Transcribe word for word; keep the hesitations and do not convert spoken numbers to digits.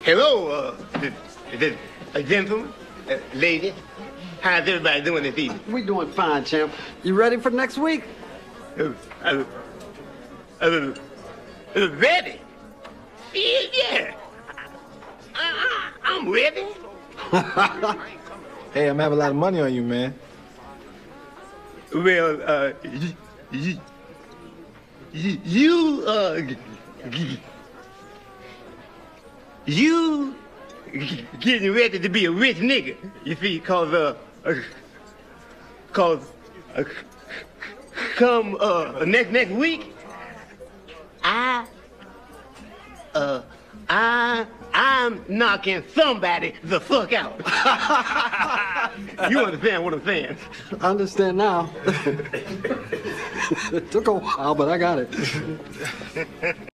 Hello, uh, the, the, uh, gentlemen, uh, lady. How's everybody doing this evening? We doing fine, champ. You ready for next week? Uh, uh, uh, uh, ready? Yeah, yeah. I, I, I'm ready. Hey, I'm having a lot of money on you, man. Well, uh, you, you, you, you uh, you getting ready to be a rich nigga, you see, cause, uh, uh cause, uh, come, uh, next, next week, I, uh, I, I'm knocking somebody the fuck out. You understand what I'm saying? I understand now. It took a while, but I got it.